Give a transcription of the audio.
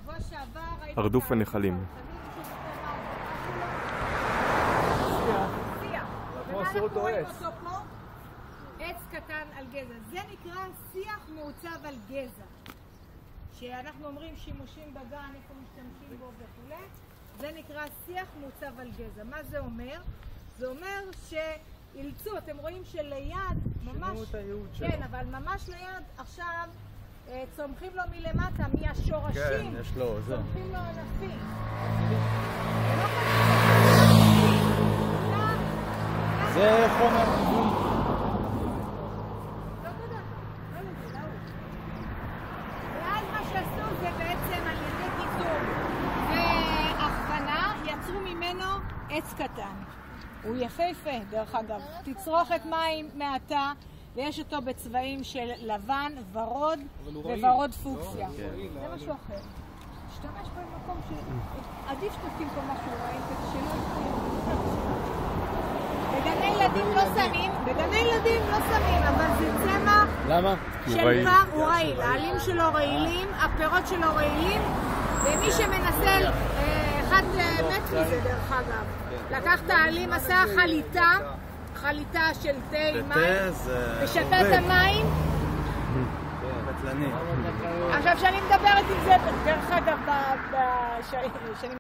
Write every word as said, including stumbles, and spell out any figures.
הרדוף הנחלים. עץ קטן על גזע. זה נקרא שיח מעוצב על גזע. שאנחנו אומרים שימושים בגן, איפה משתמשים בו וכו'. זה נקרא שיח מעוצב על גזע. מה זה אומר? זה אומר שאילצו, אתם רואים שליד, ממש, כן, אבל ממש ליד עכשיו צומחים לו מלמטה, מהשורשים, כן, יש לו, זה. צומחים לו ענפים. זה חומר גיזום. לא תודה, לא לזה, לא. ואז מה שעשו זה בעצם על ידי גיזום והכוונה יצרו ממנו עץ קטן. הוא יפהפה דרך אגב, תצרוכת מים מעטה ויש אותו בצבעים של לבן, ורוד וורוד פוקסיה. זה משהו אחר. תשתמש פה במקום שעדיף שתשים פה משהו רעי כדי שלא יפתיע. בגני ילדים לא שמים, בגני ילדים לא שמים, אבל זה צמח של פר הוא רעיל. העלים שלו רעילים, הפירות שלו רעילים, ומי שמנסה, אחד מת מזה דרך אגב, לקח את העלים, עשה חליטה, חליטה של תה עם מים, ושתה את המים. עכשיו שאני מדברת עם זה, דרך אגב, שאני